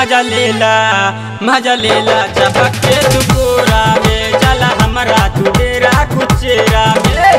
मजा लेला चपक के तू कोरा में चला हमरा तू डेरा कुचेरा में।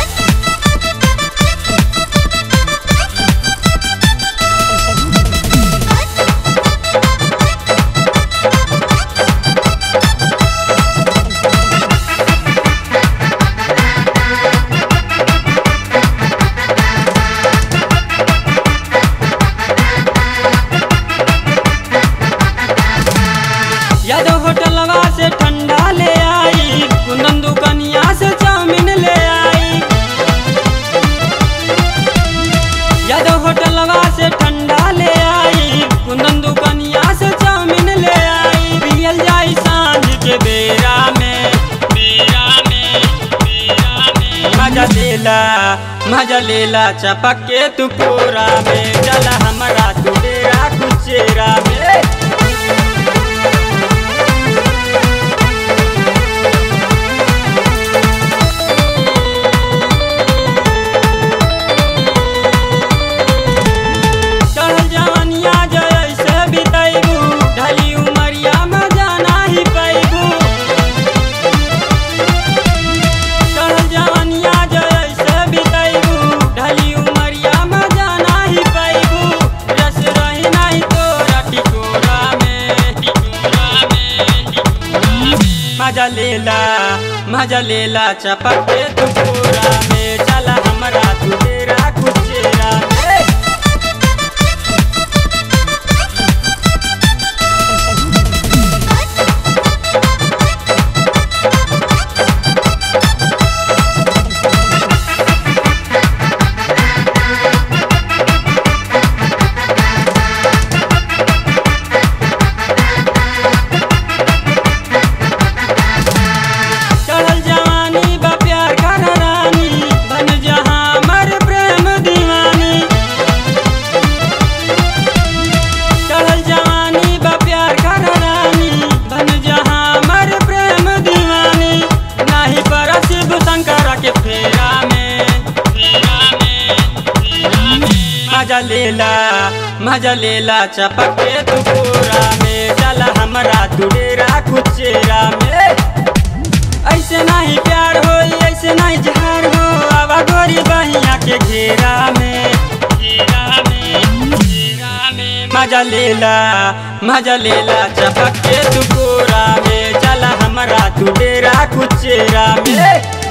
यादव होटलवा से ठंडा ले आई, कुंदन दुकनिया से चाउमीन ले आई। यादव होटलवा से ठंडा ले आई, कुंदन दुकनिया से चाउमीन ले आई। पियल जाई सांझ के बेरा में मजा लेला चपक के तू कोरा में चला हमरा तू डेरा कुचेरा में। मजा लेला चपक के तू कोरा में चला हमरा तू डेरा कुचेरा में। मजा लेला चपक के तू कोरा में चला हमरा तू डेरा कुचेरा में। ऐसे नहीं प्यार होई, ऐसे नहीं जहार हो, आवा गोरी बहिया के घेरा में। मजा लेला चपक के तू कोरा में चला हमरा तू डेरा कुचेरा में।